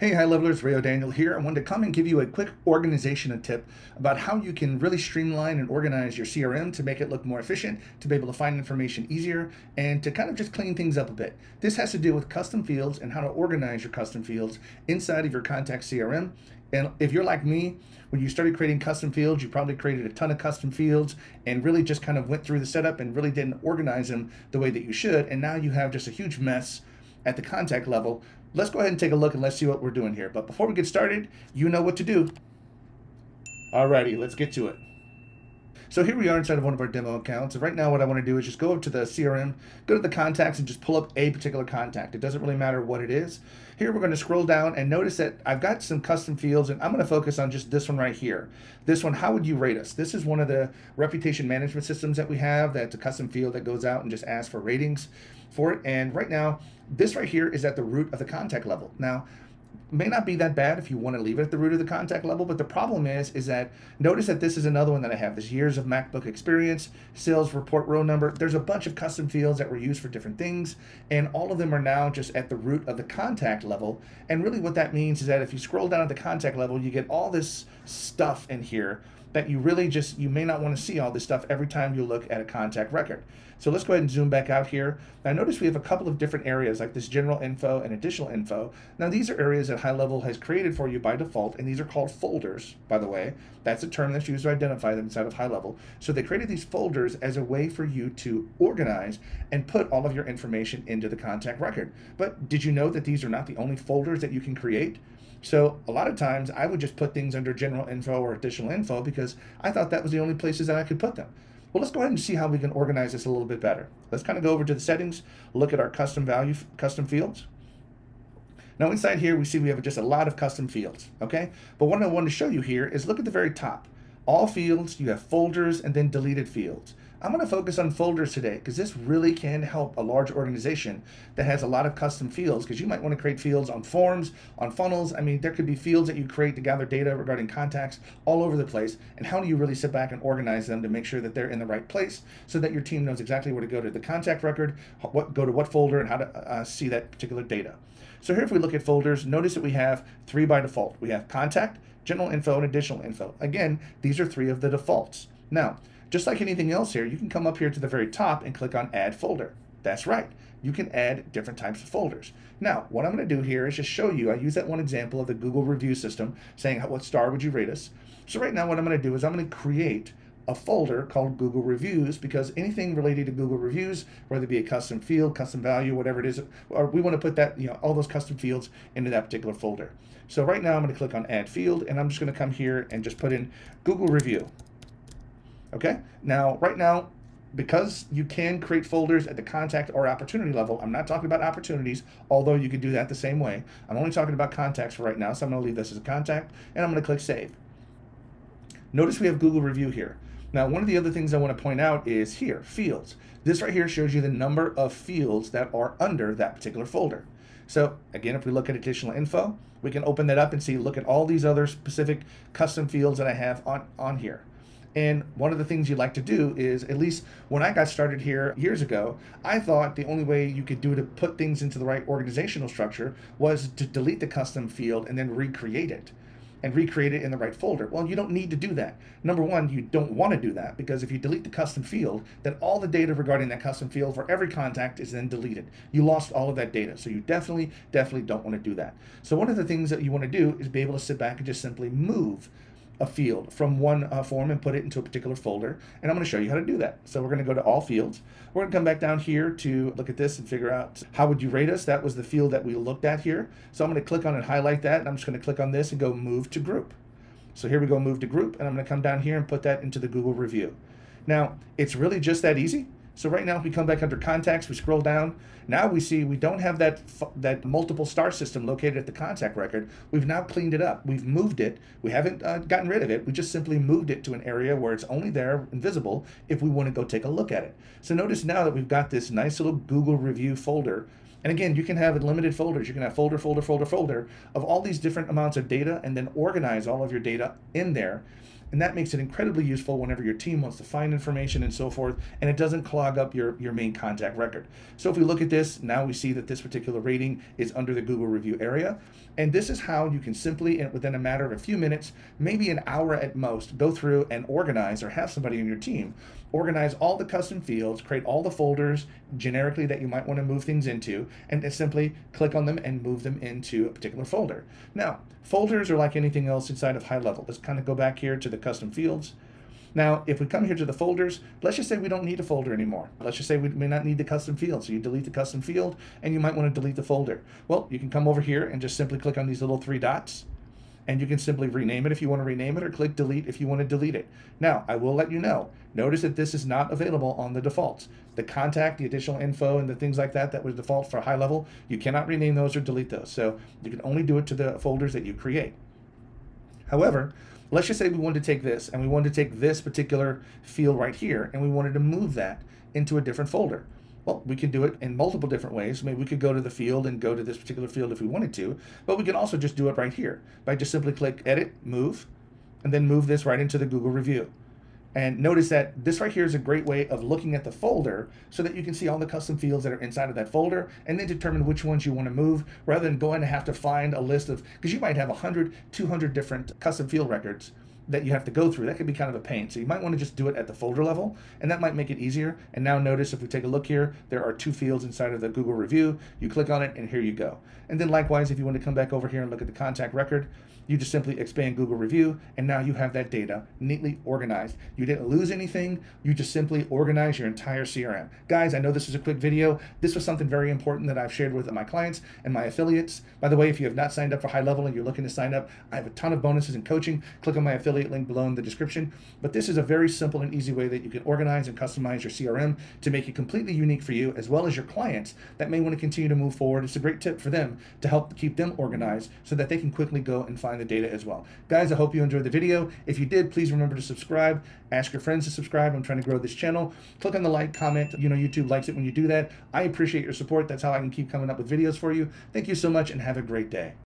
Hey, high levelers, Rayo Daniel here. I wanted to come and give you a quick organization tip about how you can really streamline and organize your CRM to make it look more efficient, to be able to find information easier, and to kind of just clean things up a bit. This has to do with custom fields and how to organize your custom fields inside of your contact CRM. And if you're like me, when you started creating custom fields, you probably created a ton of custom fields and really just kind of went through the setup and really didn't organize them the way that you should. And now you have just a huge mess at the contact level. Let's go ahead and take a look and let's see what we're doing here. But before we get started, you know what to do. Alrighty, let's get to it. So here we are inside of one of our demo accounts. And right now what I want to do is just go up to the CRM, go to the contacts and just pull up a particular contact. It doesn't really matter what it is. Here we're going to scroll down and notice that I've got some custom fields and I'm going to focus on just this one right here. This one, how would you rate us? This is one of the reputation management systems that we have. That's a custom field that goes out and just asks for ratings for it. And right now, this right here is at the root of the contact level. Now, may not be that bad if you want to leave it at the root of the contact level, but the problem is that notice that this is another one that I have, this years of MacBook experience, sales report row number. There's a bunch of custom fields that were used for different things, and all of them are now just at the root of the contact level. And really what that means is that if you scroll down at the contact level, you get all this stuff in here that you really just, you may not want to see all this stuff every time you look at a contact record. So let's go ahead and zoom back out here. Now notice we have a couple of different areas like this general info and additional info. Now these are areas that Highlevel has created for you by default, and these are called folders, by the way. That's a term that's used to identify them inside of Highlevel. So they created these folders as a way for you to organize and put all of your information into the contact record. But did you know that these are not the only folders that you can create? So a lot of times I would just put things under general info or additional info because I thought that was the only places that I could put them. Well, let's go ahead and see how we can organize this a little bit better. Let's kind of go over to the settings, look at our custom fields. Now inside here, we see we have just a lot of custom fields, okay? But what I want to show you here is look at the very top. All fields, you have folders and then deleted fields. I'm going to focus on folders today because this really can help a large organization that has a lot of custom fields, because you might want to create fields on forms, on funnels. I mean, there could be fields that you create to gather data regarding contacts all over the place. And how do you really sit back and organize them to make sure that they're in the right place so that your team knows exactly where to go to the contact record, go to what folder, and how to see that particular data. So here, if we look at folders, notice that we have 3 by default. We have contact, general info, and additional info. Again, these are 3 of the defaults. Now, just like anything else here, you can come up here to the very top and click on Add Folder. That's right. You can add different types of folders. Now, what I'm going to do here is just show you. I use that one example of the Google review system saying, what star would you rate us? So right now what I'm going to do is I'm going to create a folder called Google Reviews, because anything related to Google Reviews, whether it be a custom field, custom value, whatever it is, or we want to put that, all those custom fields into that particular folder. So right now I'm going to click on Add Field, and I'm just going to come here and just put in Google Review. Okay, now right now, because you can create folders at the contact or opportunity level, I'm not talking about opportunities, although you could do that the same way. I'm only talking about contacts for right now, so I'm going to leave this as a contact, and I'm going to click Save. Notice we have Google Review here. Now, one of the other things I want to point out is here, fields. This right here shows you the number of fields that are under that particular folder. So again, if we look at additional info, we can open that up and see, look at all these other specific custom fields that I have on here. And one of the things you like to do is, at least when I got started here years ago, I thought the only way you could do to put things into the right organizational structure was to delete the custom field and then recreate it in the right folder. Well, you don't need to do that. Number one, you don't want to do that, because if you delete the custom field, then all the data regarding that custom field for every contact is then deleted. You lost all of that data. So you definitely don't want to do that. So one of the things that you want to do is be able to sit back and just simply move a field from one form and put it into a particular folder. And I'm going to show you how to do that. So we're going to go to all fields. We're going to come back down here to look at this and figure out how would you rate us. That was the field that we looked at here. So I'm going to click on and highlight that. And I'm just going to click on this and go move to group. So here we go, move to group. And I'm going to come down here and put that into the Google review. Now, it's really just that easy. So right now, if we come back under contacts, we scroll down. Now we see we don't have that multiple star system located at the contact record. We've now cleaned it up. We've moved it. We haven't gotten rid of it. We just simply moved it to an area where it's only there, invisible, if we want to go take a look at it. So notice now that we've got this nice little Google review folder. And again, you can have limited folders. You can have folder of all these different amounts of data, and then organize all of your data in there. And that makes it incredibly useful whenever your team wants to find information and so forth, and it doesn't clog up your main contact record. So if we look at this, now we see that this particular rating is under the Google review area. And this is how you can simply, within a matter of a few minutes, maybe an hour at most, go through and organize, or have somebody in your team organize all the custom fields, create all the folders generically that you might want to move things into, and just simply click on them and move them into a particular folder. Now, folders are like anything else inside of Highlevel. Let's kind of go back here to the custom fields. Now, if we come here to the folders, let's just say we don't need a folder anymore. Let's just say we may not need the custom field. So you delete the custom field and you might want to delete the folder. Well, you can come over here and just simply click on these little three dots, and you can simply rename it if you want to rename it, or click delete if you want to delete it. Now, I will let you know, notice that this is not available on the defaults. The contact, the additional info, and the things like that that was default for Highlevel, you cannot rename those or delete those. So you can only do it to the folders that you create. However, let's just say we wanted to take this, and we wanted to take this particular field right here, and we wanted to move that into a different folder. Well, we can do it in multiple different ways. Maybe we could go to the field and go to this particular field if we wanted to, but we can also just do it right here by just simply click Edit, Move, and then move this right into the Google review. And notice that this right here is a great way of looking at the folder so that you can see all the custom fields that are inside of that folder, and then determine which ones you want to move, rather than going to have to find a list of, because you might have 100, 200 different custom field records that you have to go through. That could be kind of a pain. So you might want to just do it at the folder level, and that might make it easier. And now notice, if we take a look here, there are two fields inside of the Google review. You click on it and here you go. And then likewise, if you want to come back over here and look at the contact record, you just simply expand Google review, and now you have that data neatly organized. You didn't lose anything. You just simply organize your entire CRM. Guys, I know this is a quick video. This was something very important that I've shared with my clients and my affiliates. By the way, if you have not signed up for Highlevel and you're looking to sign up, I have a ton of bonuses and coaching. Click on my affiliate link below in the description. But this is a very simple and easy way that you can organize and customize your CRM to make it completely unique for you, as well as your clients that may want to continue to move forward. It's a great tip for them to help keep them organized so that they can quickly go and find the data as well. Guys, I hope you enjoyed the video. If you did, please remember to subscribe. Ask your friends to subscribe. I'm trying to grow this channel. Click on the like, comment. You know, YouTube likes it when you do that. I appreciate your support. That's how I can keep coming up with videos for you. Thank you so much, and have a great day.